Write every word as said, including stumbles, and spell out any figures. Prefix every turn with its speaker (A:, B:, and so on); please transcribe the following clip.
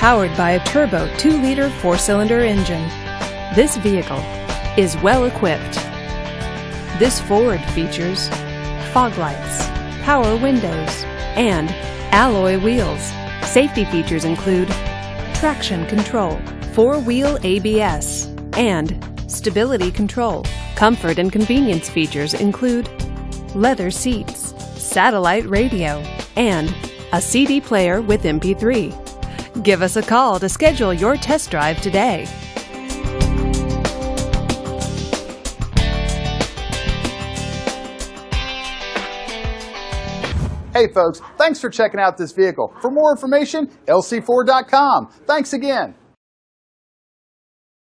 A: powered by a turbo two liter four-cylinder engine. This vehicle is well equipped. This Ford features fog lights, power windows, and alloy wheels. Safety features include traction control, four-wheel A B S, and stability control. Comfort and convenience features include leather seats, satellite radio, and a C D player with M P three. Give us a call to schedule your test drive today.
B: Hey folks, thanks for checking out this vehicle. For more information, L C four dot com. Thanks again.